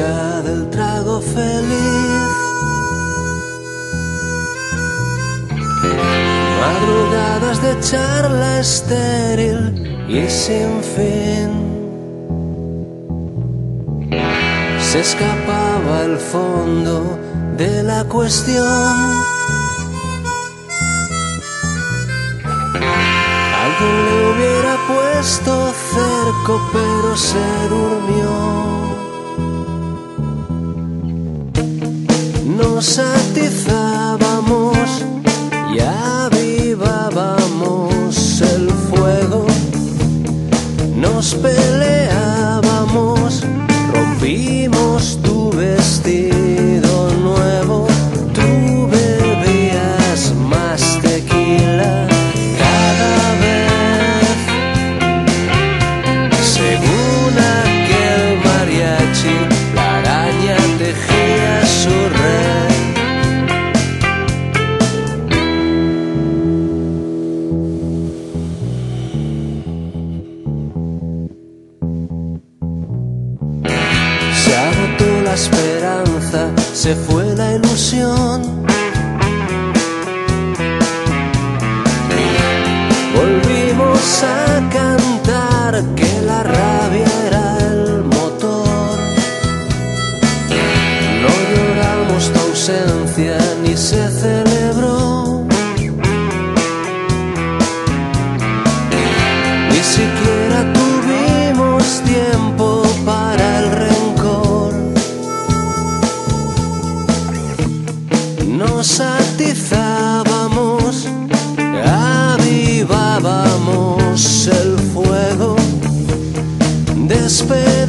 busca del trago feliz. Madrugadas de charla estéril y sin fin. Se escapaba el fondo de la cuestión. Alguien le hubiera puesto cerco, pero se durmió. Nos atizábamos y avivábamos el fuego. Nos peleábamos, rompimos tu vestido nuevo. Tú bebías más tequila cada vez. Según aquel mariachi, la araña tejía su red. Se agotó la esperanza, se fue la ilusión. Volvimos a cantar que la rabia era el motor. No lloramos tu ausencia ni se celebró. Ni siquiera tuvimos tiempo para el rencor. Nos atizábamos, avivábamos el fuego de esperanza.